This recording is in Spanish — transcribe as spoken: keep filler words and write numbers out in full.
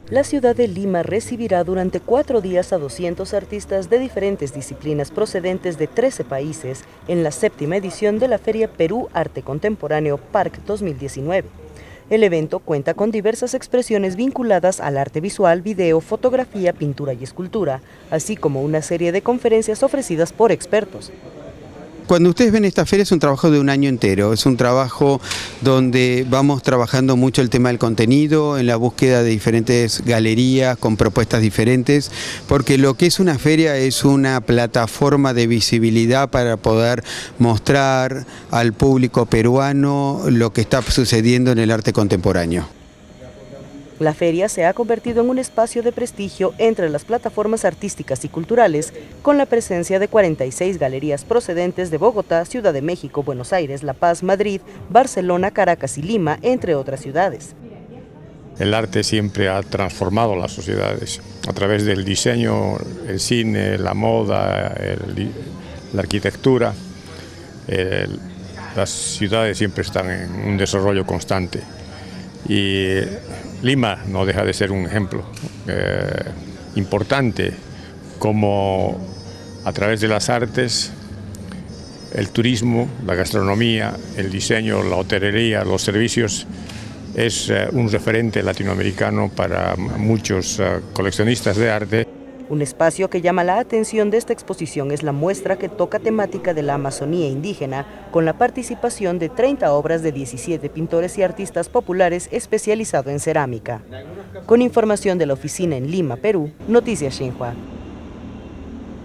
La ciudad de Lima recibirá durante cuatro días a doscientos artistas de diferentes disciplinas procedentes de trece países en la séptima edición de la Feria Perú Arte Contemporáneo Parc dos mil diecinueve. El evento cuenta con diversas expresiones vinculadas al arte visual, video, fotografía, pintura y escultura, así como una serie de conferencias ofrecidas por expertos. Cuando ustedes ven esta feria es un trabajo de un año entero, es un trabajo donde vamos trabajando mucho el tema del contenido, en la búsqueda de diferentes galerías con propuestas diferentes, porque lo que es una feria es una plataforma de visibilidad para poder mostrar al público peruano lo que está sucediendo en el arte contemporáneo. La feria se ha convertido en un espacio de prestigio entre las plataformas artísticas y culturales, con la presencia de cuarenta y seis galerías procedentes de Bogotá, Ciudad de México, Buenos Aires, La Paz, Madrid, Barcelona, Caracas y Lima, entre otras ciudades. El arte siempre ha transformado las sociedades a través del diseño, el cine, la moda, el, la arquitectura. El, las ciudades siempre están en un desarrollo constante. Y Lima no deja de ser un ejemplo eh, importante como a través de las artes, el turismo, la gastronomía, el diseño, la hotelería, los servicios, es eh, un referente latinoamericano para muchos eh, coleccionistas de arte. Un espacio que llama la atención de esta exposición es la muestra que toca temática de la Amazonía indígena, con la participación de treinta obras de diecisiete pintores y artistas populares especializados en cerámica. Con información de la oficina en Lima, Perú, Noticias Xinhua.